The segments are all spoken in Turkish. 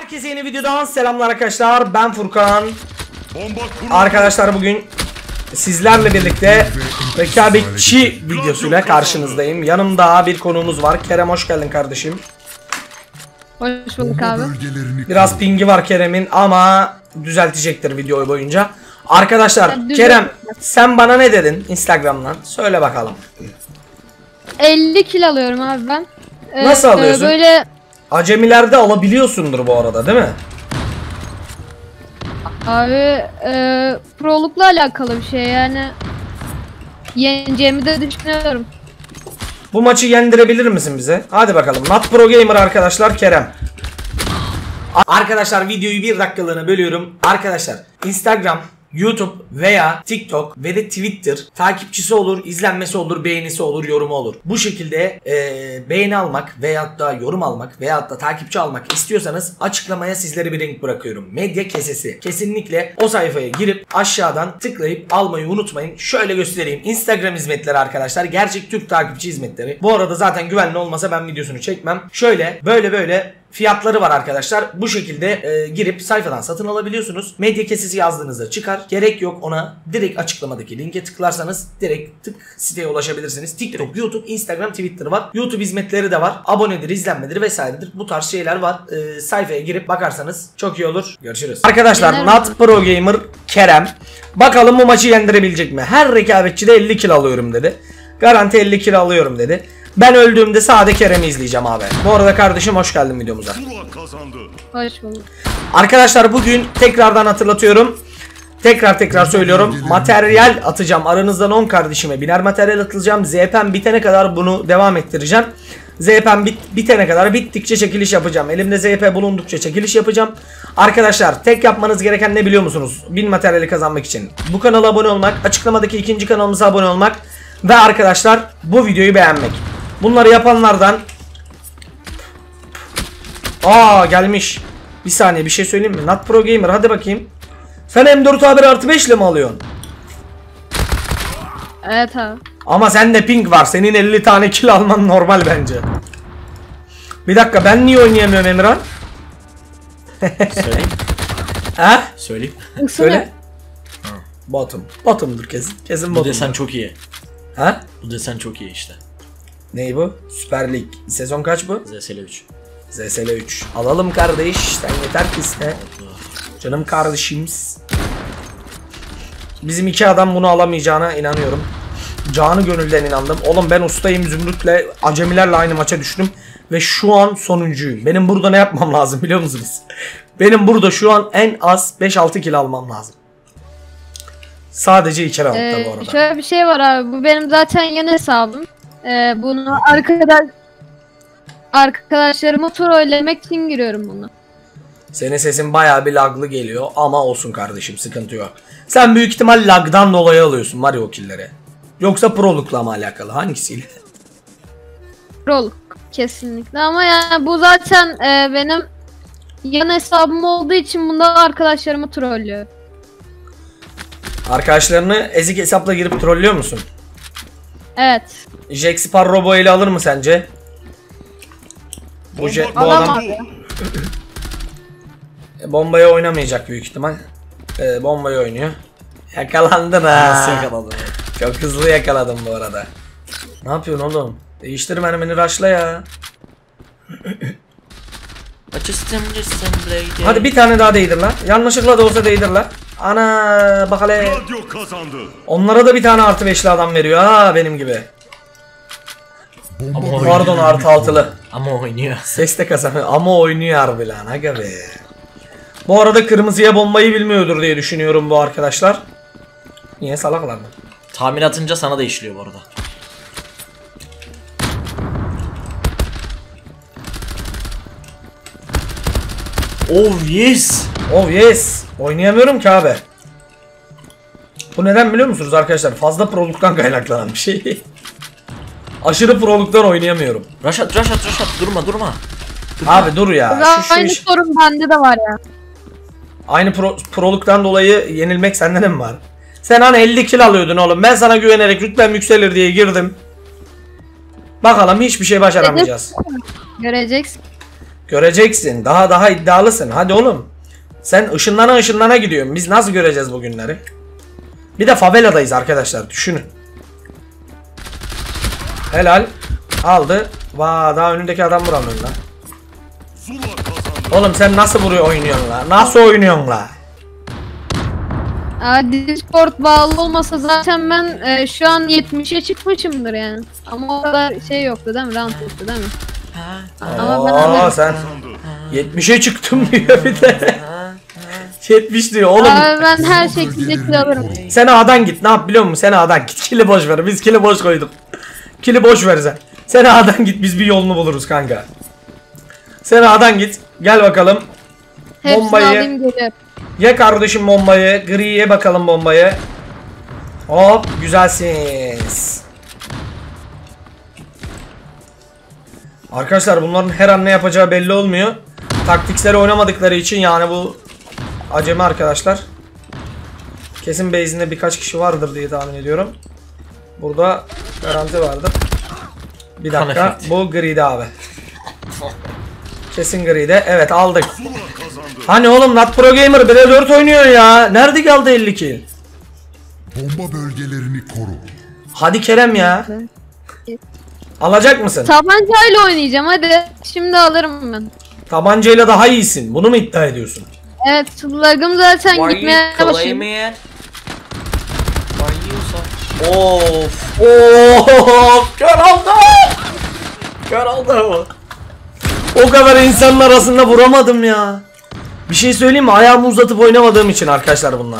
Herkese yeni videodan selamlar arkadaşlar. Ben Furkan. Arkadaşlar bugün sizlerle birlikte rekabetçi videosuyla karşınızdayım. Yanımda bir konuğumuz var. Kerem, hoş geldin kardeşim. Hoş bulduk abi. Biraz pingi var Kerem'in ama düzeltecektir video boyunca. Arkadaşlar Kerem, sen bana ne dedin Instagram'dan? Söyle bakalım. 50 kilo alıyorum abi ben. Nasıl alıyorsun? Böyle Acemilerde alabiliyorsundur bu arada, değil mi? abi prolukla alakalı bir şey yani. Yeneceğimi de düşünüyorum. Bu maçı yendirebilir misin bize? Hadi bakalım. Not Pro Gamer arkadaşlar, Kerem. Arkadaşlar videoyu bir dakikalığına bölüyorum. Arkadaşlar Instagram, YouTube veya TikTok ve de Twitter takipçisi olur, izlenmesi olur, beğenisi olur, yorumu olur. Bu şekilde beğeni almak veyahut da yorum almak veyahut da takipçi almak istiyorsanız açıklamaya sizlere bir link bırakıyorum. Medya kesesi. Kesinlikle o sayfaya girip aşağıdan tıklayıp almayı unutmayın. Şöyle göstereyim. Instagram hizmetleri arkadaşlar. Gerçek Türk takipçi hizmetleri. Bu arada zaten güvenli olmasa ben videosunu çekmem. Şöyle böyle fiyatları var arkadaşlar. Bu şekilde girip sayfadan satın alabiliyorsunuz. Medya kesesi yazdığınızda çıkar. Gerek yok ona. Direkt açıklamadaki linke tıklarsanız direkt tık siteye ulaşabilirsiniz. TikTok, YouTube, Instagram, Twitter var. YouTube hizmetleri de var. Abonedir, izlenmedir vesairedir. Bu tarz şeyler var. Sayfaya girip bakarsanız çok iyi olur. Görüşürüz. Arkadaşlar Not Pro Gamer Kerem. Bakalım bu maçı yendirebilecek mi? Her rekabetçide 50 kill alıyorum dedi. Garanti 50 kill alıyorum dedi. Ben öldüğümde sade Kerem'i izleyeceğim abi. Bu arada kardeşim hoş geldin videomuza. Hoş bulduk. Arkadaşlar bugün tekrardan hatırlatıyorum. Tekrar söylüyorum. Materyal atacağım. Aranızdan 10 kardeşime biner materyal atılacağım. ZP'm bitene kadar bunu devam ettireceğim. ZP'm bitene kadar bittikçe çekiliş yapacağım. Elimde ZP bulundukça çekiliş yapacağım. Arkadaşlar tek yapmanız gereken ne biliyor musunuz? 1000 materyali kazanmak için. Bu kanala abone olmak. Açıklamadaki ikinci kanalımıza abone olmak. Ve arkadaşlar bu videoyu beğenmek. Bunları yapanlardan gelmiş. Bir saniye bir şey söyleyeyim mi? Not Pro Gamer hadi bakayım. Sen M4 artı 5 ile mi alıyorsun? Evet abi. Ama sende ping var. Senin 50 tane kill alman normal bence. Bir dakika, ben niye oynayamıyorum Emirhan? Söyleyeyim. Ha? Söyleyeyim. Söyle. Bottom'dur kesin. Kesin Bu bottom'dur. desen çok iyi. Ha? Bu desen çok iyi işte. Ney bu? Süper Lig. Sezon kaç bu? ZSL 3. ZSL 3. Alalım kardeş. Sen yeter ki iste. Canım kardeşimiz. Bizim iki adam bunu alamayacağına inanıyorum. Canı gönülden inandım. Oğlum ben ustayım, Zümrüt'le acemilerle aynı maça düştüm. Ve şu an sonuncuyum. Benim burada ne yapmam lazım biliyor musunuz? Benim burada şu an en az 5-6 kill almam lazım. Sadece 2 roundda bu arada. Şöyle bir şey var abi. Bu benim zaten yeni hesabım. Bunu arkadaşlarımı trollemek için giriyorum bunu. Senin sesin bayağı bir laglı geliyor ama olsun kardeşim, sıkıntı yok. Sen büyük ihtimal lagdan dolayı alıyorsun var ya o killleri. Yoksa prolukla mı alakalı, hangisiyle? Proluk kesinlikle ama yani bu zaten benim yan hesabım olduğu için bunda arkadaşlarımı trollüyor. Arkadaşlarını ezik hesapla girip trollüyor musun? Evet. Jack Sparrow ile alır mı sence? Bu adam bombaya oynamayacak büyük ihtimal. Bombayı oynuyor. Yakalandın ha. Nasıl yakaladın? Çok hızlı yakaladım bu arada. Ne yapıyorsun oğlum? Değiştir mermini, rushla ya. Hadi bir tane daha değdir lan. Yanlışlıkla da olsa değdir lan. Ana bak hele. Onlara da bir tane artı 5'li adam veriyor ha, benim gibi. Pardon, artı 6'lı. Ama oynuyor. Ses de kazanıyor ama oynuyor harbi lan, aga be. Bu arada kırmızıya bombayı bilmiyordur diye düşünüyorum bu arkadaşlar. Niye, salaklar mı? Tahmin atınca sana da işliyor bu arada. Oh yes. Oh yes. Oynayamıyorum ki abi. Bu neden biliyor musunuz arkadaşlar? Fazla proluktan kaynaklanan bir şey. Aşırı proluktan oynayamıyorum. Rush at. Durma. Abi dur ya. Aynı sorun bende de var ya. Aynı proluktan dolayı yenilmek sende de mi var? Sen hani 50 kill alıyordun oğlum. Ben sana güvenerek rütbem yükselir diye girdim. Bakalım hiçbir şey başaramayacağız. Göreceksin. Göreceksin. Daha iddialısın. Hadi oğlum. Sen ışınlana gidiyorsun. Biz nasıl göreceğiz bu günleri? Bir de faveladayız arkadaşlar. Düşünün. Helal. Aldı. Vaa daha önündeki adam vuramıyor lan. Oğlum sen nasıl vuruyor oynuyorsun la? Nasıl oynuyorsun la? Discord bağlı olmasa zaten ben şu an 70'e çıkmışımdır yani. Ama o kadar şey yoktu değil mi? Round yoktu değil mi? Ama ben anladım. Sen 70'e çıktım diyor bir de. 70 diyor oğlum. Abi ben her şekilde kill alırım. Sen A'dan git. Ne yap biliyor musun? Sen A'dan git. Kili boş ver. Biz kili boş koyduk. Kili boş ver sen. Sen A'dan git. Biz bir yolunu buluruz kanka. Sen A'dan git. Gel bakalım. Hepsini Bombayı. alayım geliyorum. Ye kardeşim bombayı. Gri'ye bakalım bombayı. Hop. Güzelsiniz. Arkadaşlar bunların her an ne yapacağı belli olmuyor. Taktiksleri oynamadıkları için yani bu acemi arkadaşlar. Kesin base'inde birkaç kişi vardır diye tahmin ediyorum. Burada garanti vardır. Bir dakika. Bu Gri'de abi. Kesin Gri'de. Evet aldık. Hani oğlum Not Pro Gamer 1'e 4 oynuyor ya. Nerede kaldı 50 kill? Bomba bölgelerini koru. Hadi Kerem ya. Alacak mısın? Tabancayla oynayacağım hadi. Şimdi alırım ben. Tabancayla daha iyisin. Bunu mu iddia ediyorsun? Evet lagım zaten gitmeye başladı. Of. Of! Kör oldu. Kör oldu. O kadar insanın arasında vuramadım ya. Bir şey söyleyeyim mi? Ayağımı uzatıp oynamadığım için arkadaşlar bunlar.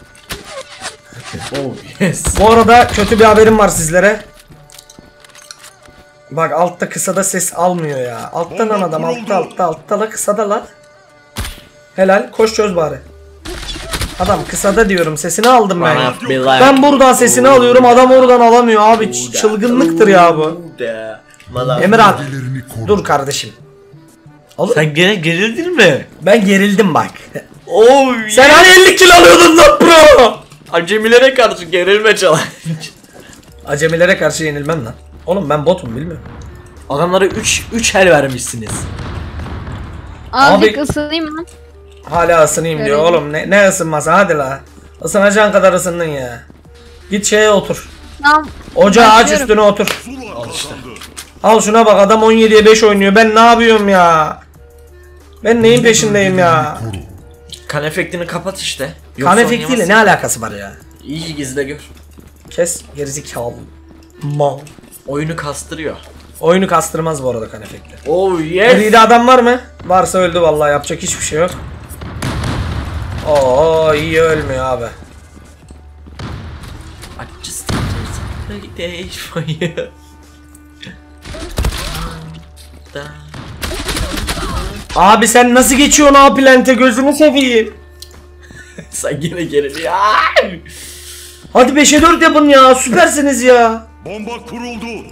Oh yes. Bu arada kötü bir haberim var sizlere. Bak altta kısada ses almıyor ya. Altta lan adam altta la kısada la. Helal koş çöz bari. Adam kısada diyorum sesini aldım ben. Ben buradan sesini alıyorum adam oradan alamıyor abi çılgınlıktır ya bu. Emirhan Bölgelerini koru. dur kardeşim. Oğlum, Sen gene gerildin mi? ben gerildim bak. Oh Sen hani 50 kilo alıyordun lan bro. Acemilere karşı gerilme challenge. Acemilere karşı yenilmem lan. Oğlum ben botum bilmiyorum. Adamlara 3 el vermişsiniz. Azıcık ısınayım lan. Hala ısınayım diyor Öyle. oğlum ne ısınması hadi la. Isınacağın kadar ısındın ya. Git şeye otur. Tamam. Ocağı aç Başlıyorum. üstüne otur. Al işte. Al şuna bak adam 17'ye 5 oynuyor. Ben ne yapıyorum ya? Ben neyin peşindeyim ya? Koru. Kan efektini kapat işte. Kan Yoksa efektiyle ne alakası var ya? İyi gizle gör. Kes gerizekalı. Mal. Oyunu kastırıyor. Oyunu kastırmaz bu arada kan efekti. Oh yes. Gri'de adam var mı? Varsa öldü vallahi yapacak hiçbir şey yok. Oo iyi ölmüyor abi. I just wanted a day for you. Abi sen nasıl geçiyorsun A plante gözünü seveyim. Sen yine gerili ya. Hadi 5'e 4 yapın ya süpersiniz ya. Bomba kuruldu.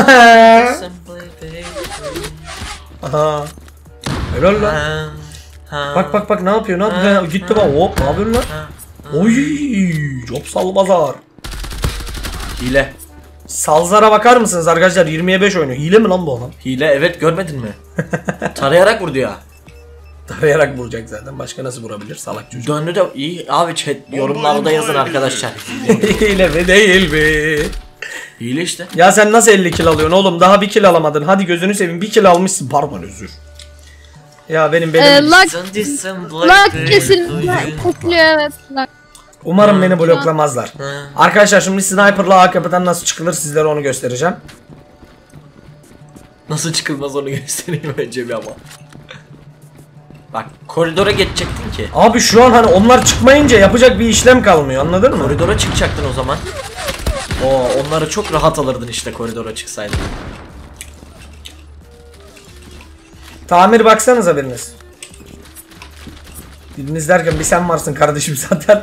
Aha. Helal lan. Bak ne yapıyor ne yapıyor gitti bak hop ne yapıyorsun lan? Oy çok salbazar. Hile. Salzara bakar mısınız arkadaşlar 20'ye 5 oynuyor. Hile mi lan bu adam? Hile evet görmedin mi? Tarayarak vurdu ya. Tarayarak vuracak zaten. Başka nasıl vurabilir salak çocuk. Döndü de iyi abi chat yorumlarda yazın arkadaşlar. Hile mi değil mi? Hile işte. Ya sen nasıl 50 kill alıyorsun oğlum? Daha bir kill alamadın. Hadi gözünü seveyim. Bir kill almışsın. Pardon özür. Ya benim Lag kesiliyor evet. Lag. umarım beni bloklamazlar. Arkadaşlar şimdi sniper'la A kapıdan nasıl çıkılır sizlere onu göstereceğim. Nasıl çıkılmaz onu göstereyim önce bir ama. Bak koridora geçecektin ki. Abi şu an hani onlar çıkmayınca yapacak bir işlem kalmıyor anladın mı? Koridora çıkacaktın o zaman. Onları çok rahat alırdın işte koridora çıksaydın. Tamir baksanıza biriniz. Biriniz derken bir sen varsın kardeşim zaten.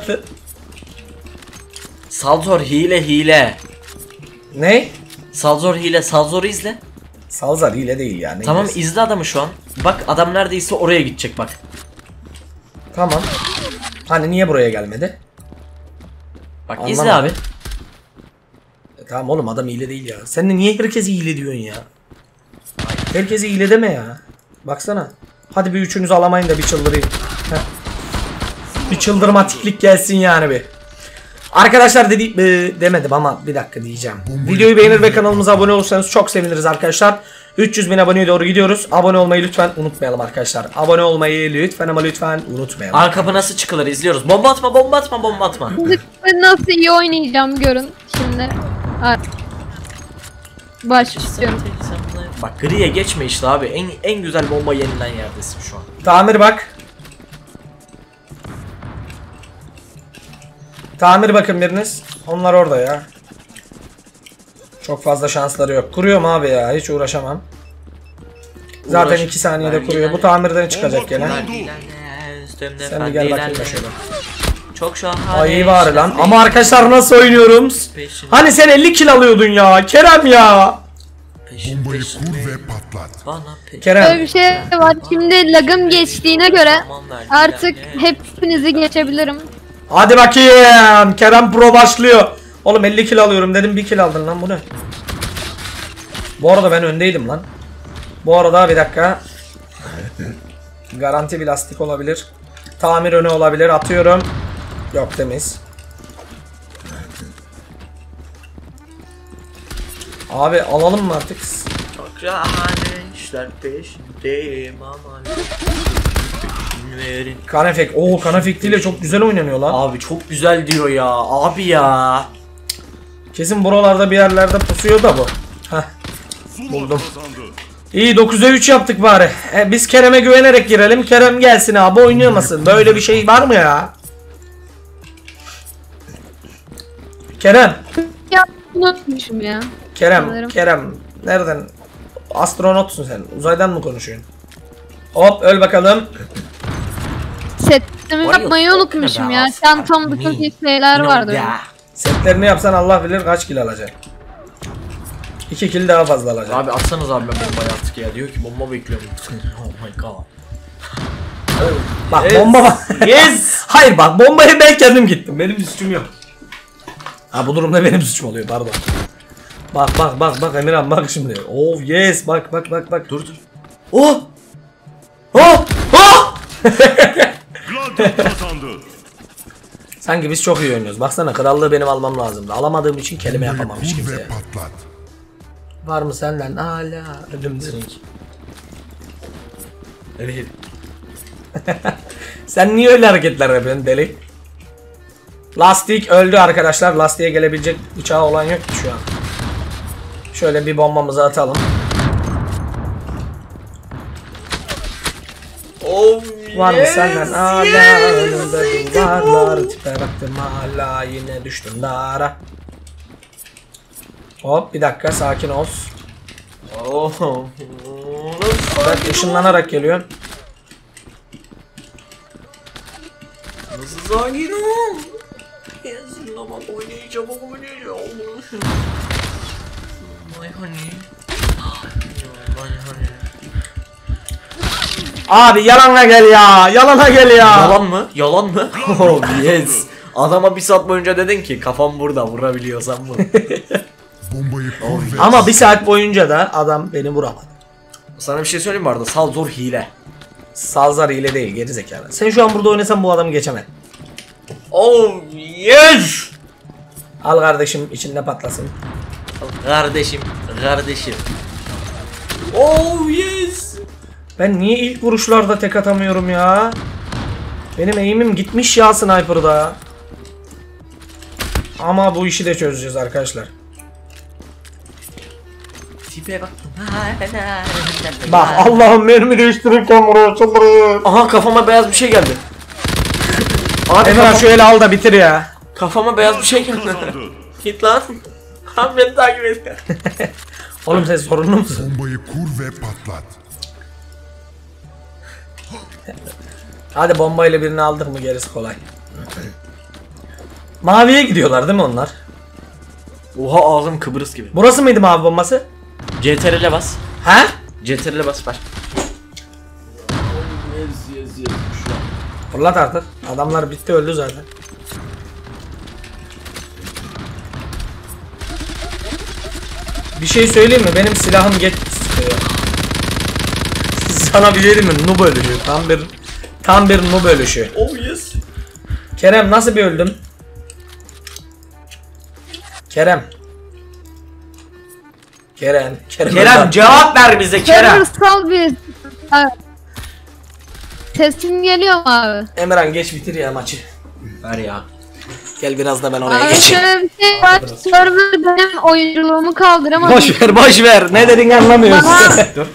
Salzor hile. Ne? Salzor hile. Salzor'u izle. Salzar hile değil yani. Tamam izle adamı şu an. Bak adam neredeyse oraya gidecek bak. Tamam. Hani niye buraya gelmedi? Bak Anlamadım. izle abi. Tamam oğlum adam hile değil ya. Sen de niye herkese hile diyorsun ya? Herkese hile deme ya. Baksana. Hadi bir üçünüzü alamayın da bir çıldırayım. Heh. Bir çıldırmatiklik gelsin yani bir. Arkadaşlar demedim ama bir dakika diyeceğim. Videoyu beğenir ve kanalımıza abone olursanız çok seviniriz arkadaşlar. 300.000 aboneye doğru gidiyoruz. Abone olmayı lütfen unutmayalım arkadaşlar. Abone olmayı lütfen ama lütfen unutmayalım. Arka kapı nasıl çıkılır izliyoruz. Bomba atma, bomba atma, bomba atma. Nasıl iyi oynayacağım görün şimdi. Başlıyorum. Bak griye geçme işte abi. En güzel bomba yenilen yerdesin şu an. Tamir bak. Tamir bakın biriniz. Onlar orada ya. Çok fazla şansları yok. Kuruyorum abi ya. Hiç uğraşamam. Zaten 2 saniyede kuruyor. Bu tamirden çıkacak gene. Sen bir gel bakayım da şöyle. Çok şahane. Ay iyi bari lan. Ama arkadaşlar nasıl oynuyorum? Hani sen 50 kill alıyordun ya. Kerem ya. Bombayı kur ve patlat. Kerem. Böyle bir şey var. Şimdi lagım geçtiğine göre artık hepinizi geçebilirim. Hadi bakayım. Kerem Pro başlıyor. Oğlum 50 kill alıyorum dedim, 1 kill aldın lan, bu ne? Bu arada ben öndeydim lan. Bu arada bir dakika. Garanti bir lastik olabilir. Tamir önü olabilir. Atıyorum. Yok, temiz. Abi alalım mı artık? Çok şahane işler peşindeyim aman. Verin. Kanefek. Oo, Kanefek ile çok güzel oynanıyor lan. Abi çok güzel diyor ya. Abi ya. Kesin buralarda bir yerlerde pusuyor da bu. Heh. Buldum. İyi, 9'a 3 yaptık bari. Biz Kerem'e güvenerek girelim. Kerem gelsin abi, oynayamasın. Böyle bir şey var mı ya? Kerem. Ya unutmuşum ya. Kerem. Sanırım. Kerem. Nereden? Astronotsun sen. Uzaydan mı konuşuyorsun? Hop, öl bakalım. Setimi yapmayı unutmuşum ya. Çantamda çok iyi şeyler vardı. Setlerini yapsan Allah bilir kaç kill alacaksın. 2 kill daha fazla alacaksın. Abi atsanız abi ben bombayı artık ya. Diyor ki bomba bekliyorum. Oh my god. Bak Yes. bomba bak. Yes. Hayır bak, bombaya ben kendim gittim. Benim suçum yok. Ha, bu durumda benim suçum oluyor, pardon. Bak Emirhan, bak şimdi. Oh yes, bak. Dur. Oh. Oh. Oh. Gladio kazandı. Sanki biz çok iyi oynuyoruz. Baksana, krallığı benim almam lazımdı. Alamadığım için kelime Bombayı yapamamış kur kimseye. ve patlat. Var mı senden hala ölümde? Evet. Sen niye öyle hareketler yapıyorsun deli? Lastik öldü arkadaşlar. Lastiğe gelebilecek bıçağı olan yok ki şu an. Şöyle bir bombamızı atalım. Oh. Var mı senden hala önümde duvarlar, tipe baktım hala yine düştüm dara. Hop, bir dakika, sakin ol. Oh. Ben ışınlanarak geliyorum. Nasıl sakin ol? Yazılamak oynayacağım. My honey. My honey. Abi yalana gel ya. Yalana gel ya. Yalan mı? Yalan mı? Oh yes. Adama bir saat boyunca dedin ki kafam burada, vurabiliyorsan vur. Bombayı kur ve Ama bir saat boyunca da adam beni vuramadı. Sana bir şey söyleyeyim mi arada? Sal zor hile. Salzar ile değil, geri zekalı. Sen şu an burada oynasan bu adamı geçemez. Oh yes. Al kardeşim, içinde patlasın. Kardeşim. Oh yes. Ben niye ilk vuruşlarda tek atamıyorum ya? Benim aim'im gitmiş ya sniper'da. Ama bu işi de çözeceğiz arkadaşlar. Tipe bak. Bak Allah'ım, mermi değiştirirken buraya çıldırıyor. Aha kafama beyaz bir şey geldi. Abi Emrah şu eli al da bitir ya. kafama beyaz bir şey geldi. Git lan. Abi beni takip et. Oğlum sen sorunlu musun? bombayı kur ve patlat. Hadi bombayla birini aldık mı gerisi kolay. Maviye gidiyorlar değil mi onlar? Oha ağzım Kıbrıs gibi. Burası mıydı mavi bombası? CTRL'e bas. He? CTRL'e bas ver. Fırlat artık. Adamlar bitti, öldü zaten. Bir şey söyleyeyim mi? Benim silahım geç sıkıyor. Sana bir şey diyeyim mi? Noob ölüşü. Tam bir noob ölüşü. Oh yes. Kerem nasıl bir öldüm? Kerem cevap ver bize Kerem. Sal bir. Abi. Sesin geliyor mu abi? Emirhan geç bitir ya maçı. Ver ya. Gel biraz da ben oraya Abi geçeyim. şöyle bir şey var. Server benim oyunculuğumu kaldıramadım. Boş ver. Ne dediğini anlamıyoruz. Dur.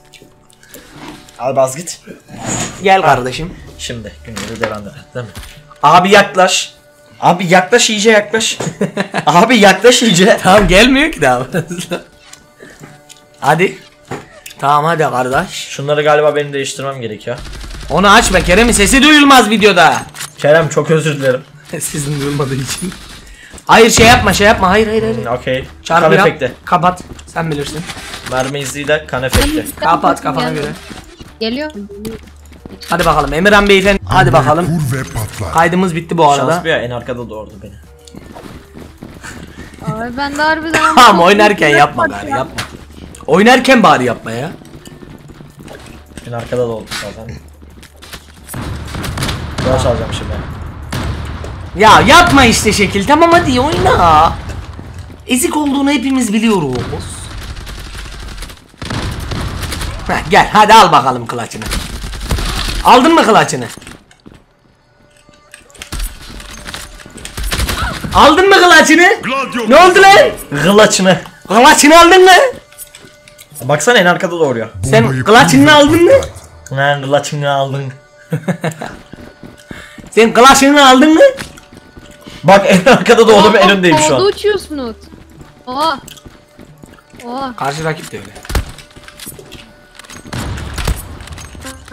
Al baz git. Gel kardeşim. Şimdi günleri devam edelim değil mi? Abi yaklaş. Abi yaklaş iyice yaklaş. Abi yaklaş iyice. Tamam gelmiyor ki daha. Hadi. Tamam hadi kardeş. Şunları galiba benim değiştirmem gerekiyor. Onu açma Kerem'in sesi duyulmaz videoda. Kerem çok özür dilerim. Sizin duyulmadığı için. Hayır şey yapma. Hayır. Okey. Çarpı Kan yap. efekti. Kapat. Sen bilirsin. Mermi izliyle kan efekti. Kapat kafana göre. Geliyor mu? Hadi bakalım Emirhan beyefendi. Hadi Bombayı bakalım. kur ve patlat. Kaydımız bitti bu arada. Şans bir ya en arkada doğurdu beni. Abi ben de harbiden Tamam oynarken yapma bari yapma. Oynarken bari yapma ya. En arkada doğurdu zaten. Yavaş alacağım şimdi. Ya yapma işte şekil. Tamam hadi oyna. Ezik olduğunu hepimiz biliyoruz. Heh, gel hadi al bakalım kılaçını. Aldın mı kılaçını? Aldın mı kılaçını? Gladio Ne oldu lan? Gılaçını. Kılaçını aldın mı? Baksana en arkada doğuruyor. Sen Bombayı kılaçını kur ve aldın mı? patlat. Lan gılaçını aldın. Sen kılaçını aldın mı? Bak en arkada doğdum en öndeyim şu Havada an. uçuyorsunuz. Oha. Oha. Karşı rakip de öyle. Ha.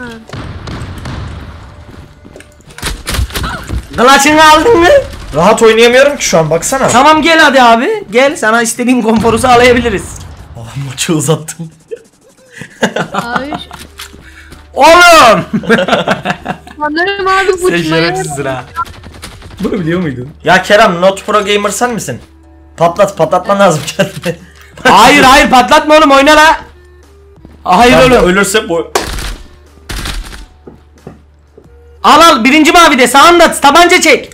Kılaçını aldın mı? Rahat oynayamıyorum ki şu an baksana. Tamam gel hadi abi. Gel sana istediğin konforu sağlayabiliriz. Ah, maçı uzattım. Abi Oğlum! sanırım abi Sen uçmaya şerefsizsin ha. Bunu biliyor muydun? Ya Kerem Not Pro Gamer sen misin? Patlatman lazım kendini. Hayır patlatma oğlum oyna la. Hayır Ben oğlum. ölürse bu. Al birinci mavide sağında tabanca çek.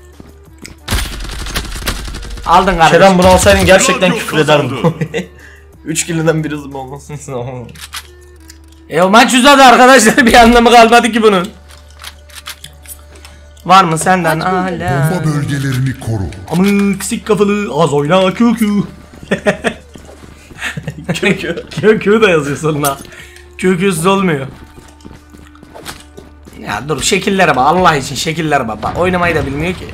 Aldın kardeşim. Kerem bunu alsaydın gerçekten Gladio küfür ederdim. kazandı. 3 kill'den bir hızım olmasın. O maç uzadı arkadaşlar bir anlamı kalmadı ki bunun. Var mı senden hala? Bomba bölgelerini koru. Amık sik kafalı az oyna kökü. Kökü de yazıyor sonuna. Köküsüz olmuyor. Ya dur şekillere bak Allah için şekillere bak. Bak oynamayı da bilmiyor ki.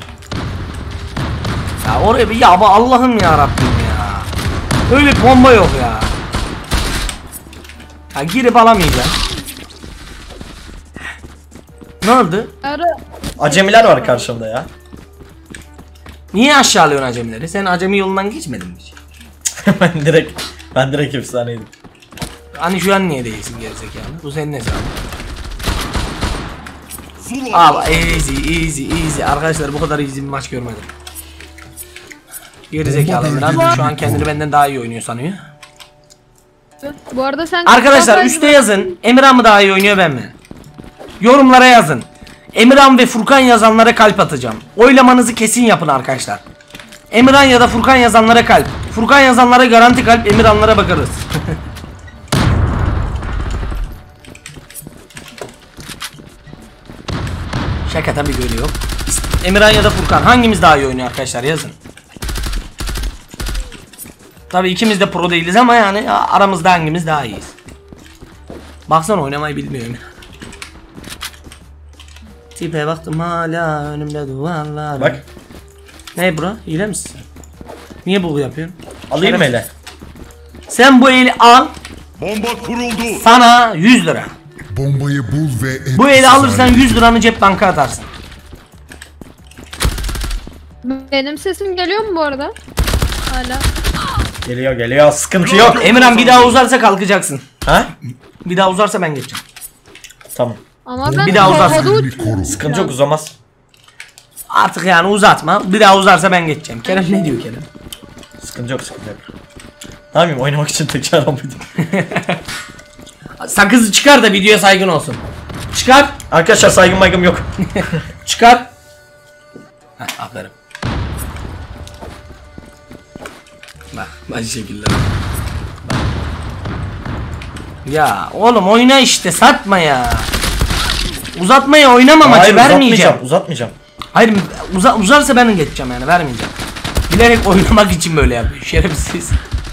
Ya oraya bir ya Allah'ım ya Rabbim ya. Öyle bir bomba yok ya. Ya girip alamayacağım. Ne oldu? Ara Acemiler var karşımda ya. Niye aşağılıyorsun acemileri? Sen acemi yolundan geçmedin mi hiç? ben direkt efsaneydim. Hani şu an niye değilsin gerizekalı? Bu senin hesabın. Zula Abi easy. Arkadaşlar bu kadar easy bir maç görmedim. Gerizekalı biraz şu an kendini benden daha iyi oynuyor sanıyor. bu arada sen Arkadaşlar üstte yazın. Emirhan mı daha iyi oynuyor ben mi? Yorumlara yazın. Emirhan ve Furkan yazanlara kalp atacağım. Oylamanızı kesin yapın arkadaşlar. Emirhan ya da Furkan yazanlara kalp. Furkan yazanlara garanti kalp, Emirhanlara bakarız. Şaka tabii böyle yok. Emirhan ya da Furkan hangimiz daha iyi oynuyor arkadaşlar yazın. Tabii ikimiz de pro değiliz ama yani aramızda hangimiz daha iyiyiz. Baksana oynamayı bilmiyorum. Tipe baktım hala önümde duvarlar. Bak. Ne bro? Hile misin? Niye bu yapıyorsun? Alayım mı hele? Sen bu eli al. bomba kuruldu. Sana 100 lira. Bombayı bul ve Bu eli etkisiz alırsan hale 100 liranı cep banka atarsın. benim sesim geliyor mu bu arada? Hala. Geliyor sıkıntı yok. Emirhan bir daha uzarsa kalkacaksın. Ha? Bir daha uzarsa ben geçeceğim. Tamam. Ama ben Bir daha uzarsın. havada bölgelerini uçuyorum. koru. Sıkıntı yok uzamaz. Artık yani uzatma. Bir daha uzarsa ben geçeceğim. Kerem ne diyor Kerem? Sıkıntı yok. Ne yapayım oynamak için tekrar mıydım? Sakızı çıkar da videoya saygın olsun. Çıkar. Arkadaşlar saygım maygım yok. Çıkar. Heh, aferin. Bak acı şekiller. Bak. Ya oğlum oyna işte, satma ya. Uzatmaya oynama maçı, Hayır, vermeyeceğim. Uzatmayacağım. Hayır uzarsa ben geçeceğim yani, vermeyeceğim. Bilerek oynamak için böyle yapıyor şerefsiz.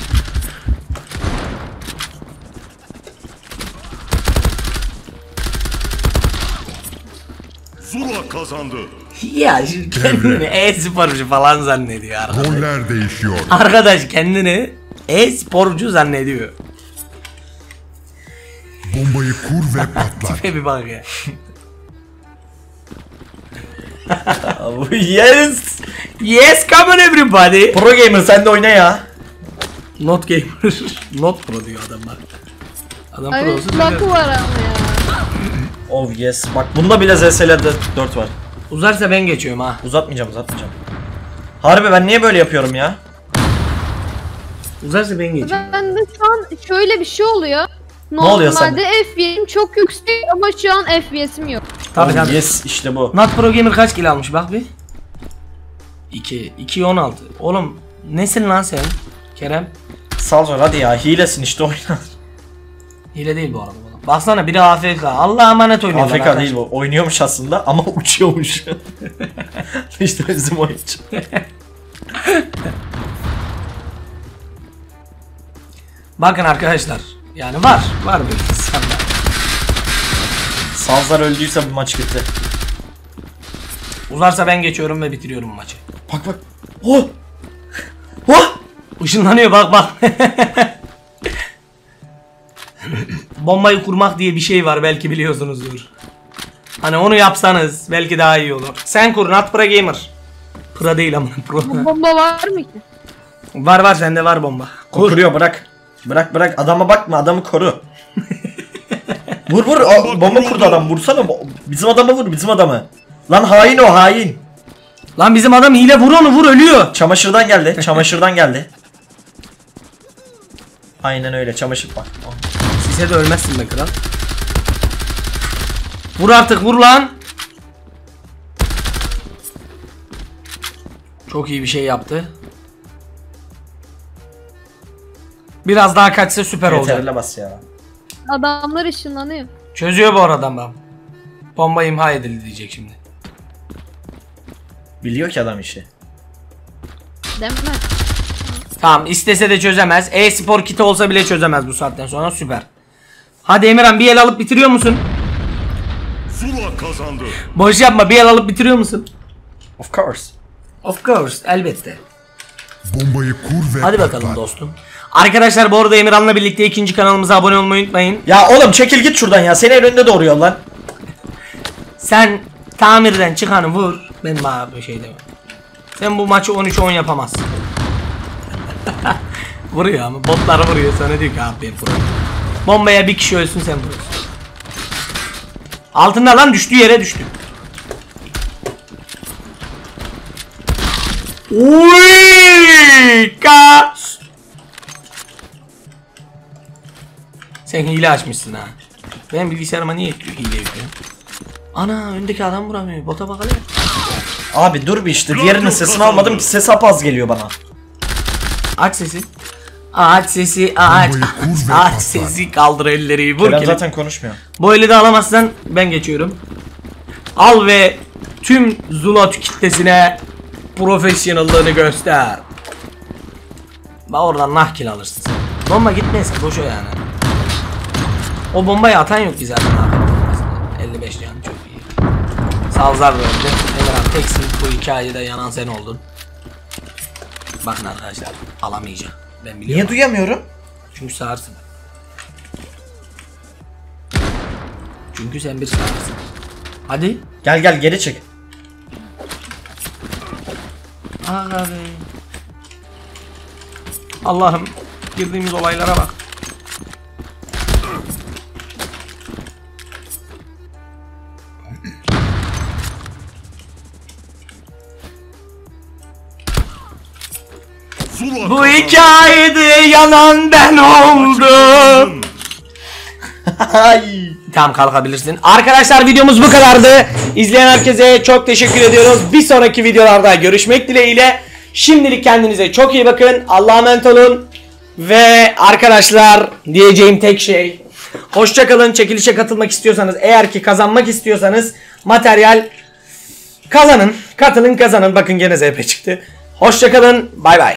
Zula kazandı. Ya şimdi kendini e-sporcu falan zannediyor arkadaş. Roller değişiyor. Arkadaş kendini e-sporcu zannediyor. Bombayı kur ve patlat. Tipe bir bak ya. Yes. Yes, come on everybody. Pro gamer sen de oyna ya. Not gamer. Not pro diyor adam bak. Adam Ay prosu bakı söylüyor. var ama ya. Oh yes. Bak bunda bile ZS'lerde 4 var. Uzarsa ben geçiyorum ha. Uzatmayacağım. Harbi ben niye böyle yapıyorum ya? Uzarsa ben geçiyorum. Ben de şu an şöyle bir şey oluyor. oluyor Normalde FPS'im çok yüksek ama şu an FPS'im yok. Tabii Oh, tabii. yes işte bu. Not pro gamer kaç kilo almış bak bir. 2 16. Oğlum nesin lan sen? Kerem. Salzor hadi ya, hilesin işte oyna. Hile değil bu arada. Baksana biri AFK. Allah'a emanet oynuyorlar. AFK değil bu. Oynuyormuş aslında ama uçuyormuş. İşte bizim oyuncu. Bakın arkadaşlar. Yani var böyle insanlar. Salzar öldüyse bu maç gitti. Uzarsa ben geçiyorum ve bitiriyorum maçı. Bak. Oh! Oh! Işınlanıyor bak. Bombayı kurmak diye bir şey var, belki biliyorsunuzdur. Hani onu yapsanız belki daha iyi olur. Sen kur, Not Pro Gamer. Pro değil ama pro. Bomba var mı ki? Var sende var bomba. Kuruyor, bırak. Bırak adama bakma, adamı koru. Vur bomba kurdu adam, vursana. Bizim adama vur, bizim adamı. Lan hain o, hain. Lan bizim adam hile, vur onu, vur, ölüyor. Çamaşırdan geldi. Aynen öyle, çamaşır bak. Size de ölmezsin be kral. Vur artık, vur lan. Çok iyi bir şey yaptı. Biraz daha kaçsa süper olacak. Yeterli bas ya. Adamlar ışınlanıyor. Çözüyor bu arada adam. Bomba imha edildi diyecek şimdi. Biliyor ki adam işi. Değil mi? Tamam, istese de çözemez. E-spor kiti olsa bile çözemez bu saatten sonra, süper. Hadi Emirhan, bir el alıp bitiriyor musun? Zula kazandı. Boş yapma, bir el alıp bitiriyor musun? Of course. Of course, elbette. Bombayı kur ve Hadi patlat. bakalım dostum. Arkadaşlar bu arada Emirhan'la birlikte ikinci kanalımıza abone olmayı unutmayın. Ya oğlum çekil git şuradan ya. Seni önünde doğuruyor lan. Sen tamirden çıkanı vur. Ben bana bir şey demem. Sen bu maçı 13-10 yapamazsın. Vuruyor ama botları vuruyor, sana diyor ki abi ben pro. Bombaya bir kişi ölsün, sen vurursun. Altında lan, düştüğü yere düştü. Uy! Sen hile açmışsın ha. Ben bilgisayarıma niye hile yüklüyorum? Ana, öndeki adam vuramıyor. Bota bak hele. Abi dur bir işte. Diğerinin sesini almadım ki, ses az geliyor bana. Aç sesi. Aç sesi, aç. Bombayı kur ve Aç patlat. sesi, kaldır elleri, vur Kerem ki. zaten konuşmuyor. Bu eli de alamazsan ben geçiyorum. Al ve tüm Zula kitlesine profesyonellığını göster. Bak oradan nahkil alırsın sen. Bomba gitmez ki, boşa yani. O bombayı atan yok ki zaten abi. 55 can çok iyi. Salzar da öldü. Emirhan teksin, bu hikayede yanan sen oldun. Bakın arkadaşlar, alamayacağım. Ben biliyorum. Niye duyamıyorum? Çünkü sağırsın. Çünkü sen bir sağırsın. Hadi. Gel geri çık. Aga be. Allah'ım, girdiğimiz olaylara bak. Zula Bu kazandı. hikayede yanan ben oldum. Ay. Tamam kalkabilirsin. Arkadaşlar videomuz bu kadardı. İzleyen herkese çok teşekkür ediyoruz. Bir sonraki videolarda görüşmek dileğiyle. Şimdilik kendinize çok iyi bakın. Allah'a emanet olun. Ve arkadaşlar diyeceğim tek şey. Hoşça kalın. Çekilişe katılmak istiyorsanız, eğer ki kazanmak istiyorsanız materyal kazanın. Katılın kazanın. Bakın gene ZP çıktı. Hoşça kalın. Bay bay.